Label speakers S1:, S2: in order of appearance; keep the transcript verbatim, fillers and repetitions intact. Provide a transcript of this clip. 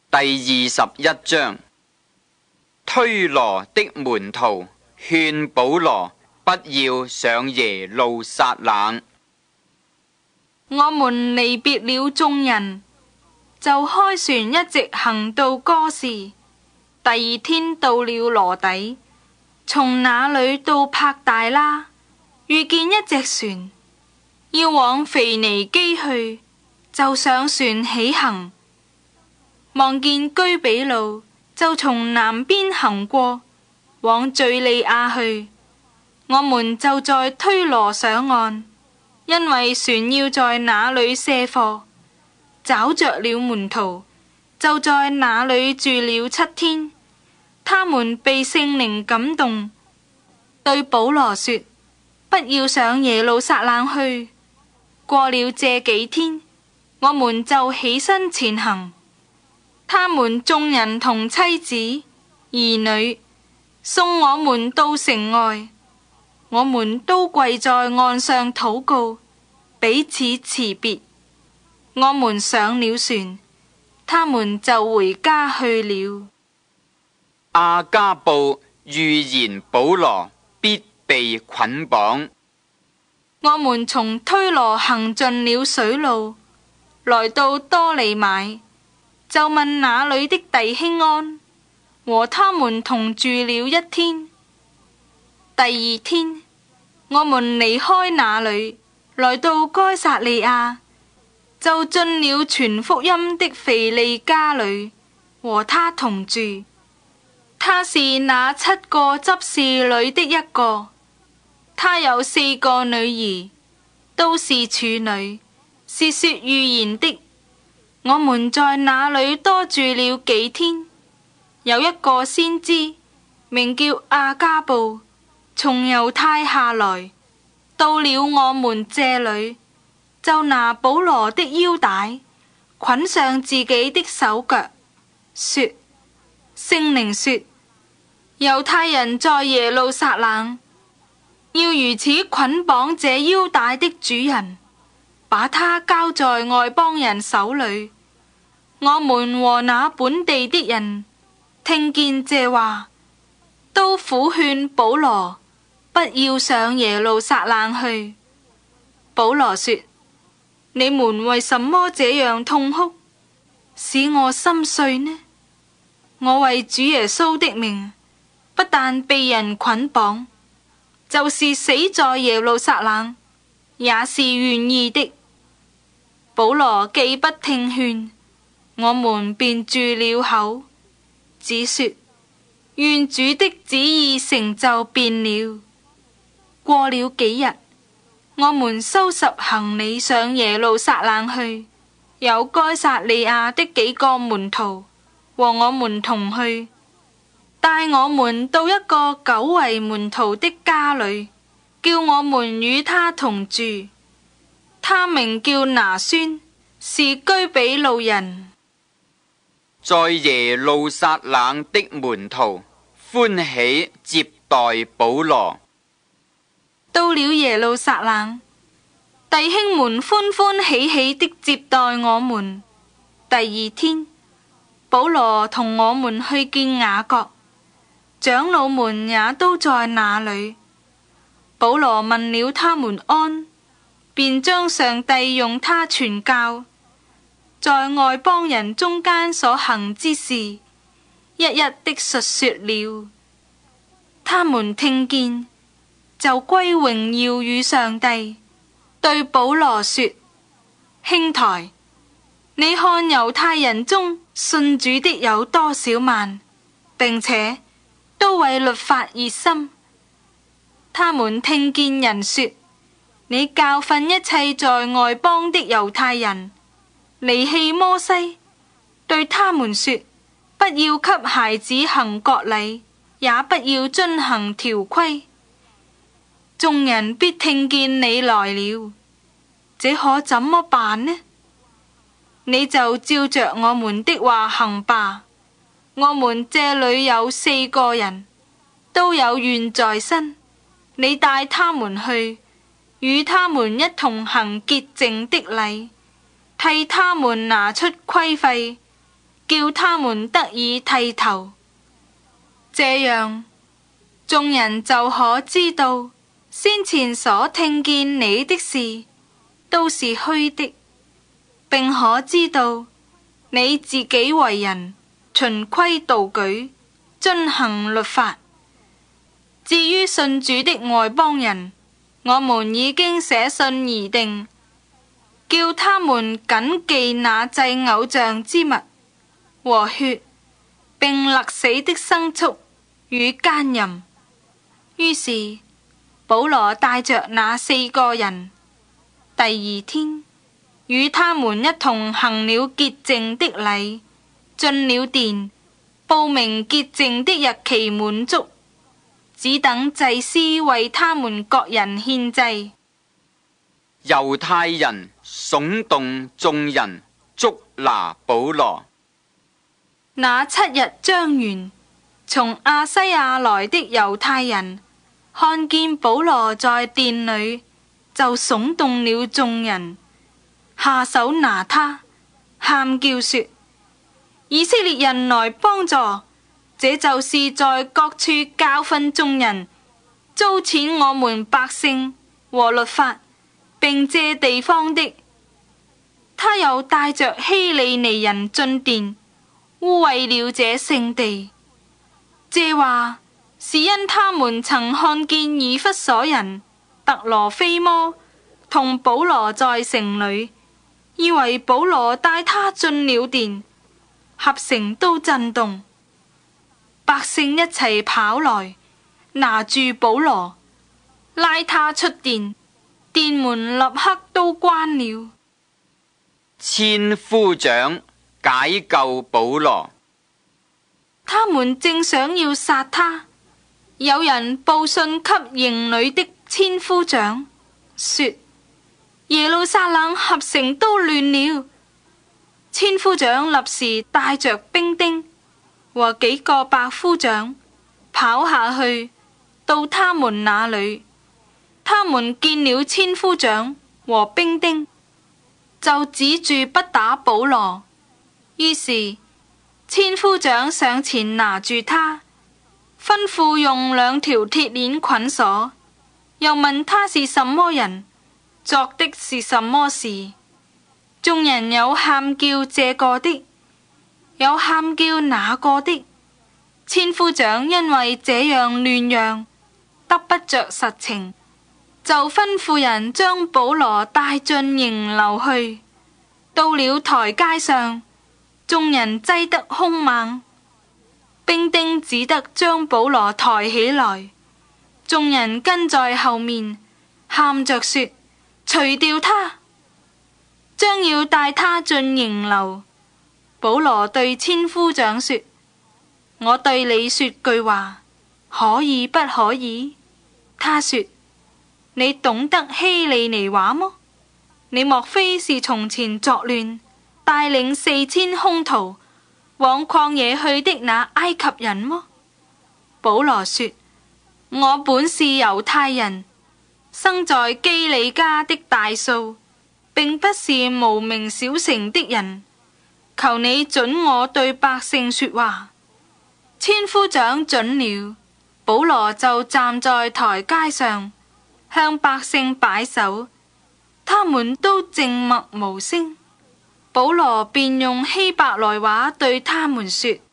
S1: 第二十一章，推羅的門徒勸保羅不要上耶路撒冷。
S2: 我們離別了眾人，就開船一直行到哥士。第二天到了羅底，從那裏到帕大拉，遇見一隻船，要往腓尼基去，就上船起行。望見居比路，就從南邊行過，往敘利亞去。我們就在推羅上岸，因為船要在那裏卸貨。找着了門徒，就在那裏住了七天。他們被聖靈感動，對保羅說：不要上耶路撒冷去。過了這幾天，我們就起身前行。他們眾人同妻子、兒女送我們到城外，我們都跪在岸上禱告，彼此辭別。我們上了船，他們就回家去了。
S1: 亞加布預言保羅必被捆綁。
S2: 我們從推羅行盡了水路，來到多利買，就問那裏的弟兄安，和他們同住了一天。第二天，我們離開那裏，來到該撒利亞，就進了傳福音的腓利家裏，和他同住。他是那七個執事裏的一個，他有四個女兒，都是處女，是說預言的。我們在那裏多住了幾天。有一個先知名叫亞加布，從猶太下來，到了我們這裏，就拿保羅的腰帶捆上自己的手腳，說：聖靈說，猶太人在耶路撒冷要如此捆綁這腰帶的主人，把他交在外邦人手裏。我們和那本地的人聽見這話，都苦勸保羅不要上耶路撒冷去。保羅說：你們為什麼這樣痛哭，使我心碎呢？我為主耶穌的名，不但被人捆綁，就是死在耶路撒冷，也是願意的。保羅既不聽勸，我們便住了口，只說：願主的旨意成就便了。過了幾日，我們收拾行李上耶路撒冷去，有該撒利亞的幾個門徒和我們同去，帶我們到一個久為門徒的家裏，叫我們與他同住。他名叫拿孫，是居比路人。
S1: 在耶路撒冷的門徒歡喜接待保羅。
S2: 到了耶路撒冷，弟兄們歡歡喜喜的接待我們。第二天，保羅同我們去見雅各，長老們也都在那裏。保羅問了他們安，便將上帝用他傳教在外邦人中間所行之事，一一的述說了。他們聽見，就歸榮耀與上帝，對保羅說：兄台，你看猶太人中信主的有多少萬，並且都為律法熱心。他們聽見人說，你教訓一切在外邦的猶太人，離棄摩西，對他們說，不要給孩子行割禮，也不要遵行條規。眾人必聽見你來了，這可怎麼辦呢？你就照着我們的話行吧。我們這裏有四個人，都有願在身，你帶他們去，與他們一同行潔淨的禮，替他們拿出規費， 叫他們得以剃頭。這樣，眾人就可知道先前所聽見你的事都是虛的，並可知道你自己為人循規蹈矩，遵行律法。至於信主的外邦人，我們已經寫信而定，叫他們謹記那祭偶像之物和血，並勒死的牲畜與姦淫。於是保羅帶着那四個人，第二天與他們一同行了潔淨的禮，進了殿，報明潔淨的日期滿足，只等祭司為他們各人獻祭。
S1: 猶太人慫動眾人，捉拿保羅。
S2: 那七日將完，從亞西亞來的猶太人看見保羅在殿裏，就慫動了眾人，下手拿他，喊叫說：以色列人來幫助！這就是在各處教訓眾人，糟踐我們百姓和律法，並這地方的。他又帶着希利尼人進殿，污穢了這聖地。這話是因他們曾看見以弗所人特羅菲摩同保羅在城裏，以為保羅帶他進了殿，合城都震動。百姓一齊跑來，拿住保羅，拉他出殿，殿門立刻都關了。
S1: 千夫長解救保羅。
S2: 他們正想要殺他，有人報信給營裏的千夫長，說耶路撒冷合城都亂了。千夫長立時帶着兵丁和幾個百夫長跑下去，到他們那裏。他們見了千夫長和兵丁，就止住不打保羅。於是千夫長上前拿住他，吩咐用兩條鐵鏈捆鎖，又問他是什麼人，作的是什麼事。眾人有喊叫這個的，有喊叫那個的。千夫長因為這樣亂樣，得不着實情，就吩咐人將保羅帶進營樓去。到了台階上，眾人擠得兇猛，兵丁只得將保羅抬起來，眾人跟在後面，喊着說：除掉他！將要帶他進營樓。保羅對千夫長說：我對你說句話，可以不可以？他說：你懂得希利尼話麼？你莫非是從前作亂，帶領四千兇徒往曠野去的那埃及人麼？保羅說：我本是猶太人，生在基利家的大數，並不是無名小城的人。求你准我對百姓說話。千夫長准了，保羅就站在台階上，向百姓擺手，他們都靜默無聲。保羅便用希伯來話對他們說：